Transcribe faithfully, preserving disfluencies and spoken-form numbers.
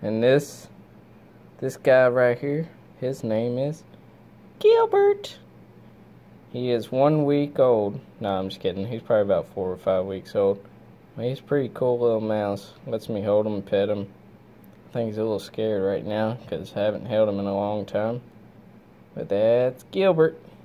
And this, this guy right here, his name is Gilbert. He is one week old. No, I'm just kidding. He's probably about four or five weeks old. But he's a pretty cool little mouse. Lets me hold him and pet him. I think he's a little scared right now because I haven't held him in a long time. But that's Gilbert.